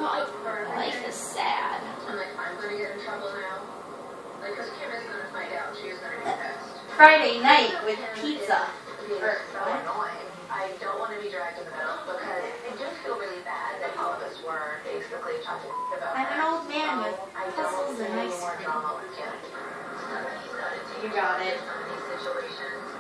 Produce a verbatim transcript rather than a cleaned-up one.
Life is sad. I'm like, I'm gonna get in trouble now. Like, because Kim is gonna find out. She's gonna be pissed. Friday night with pizza. Being so annoying. I don't want to be dragged in the middle because I do feel really bad that all of us were basically talking about I'm an old man with I hustles don't and need nice any more cream. drama with Kim. You got it. Some of these situations.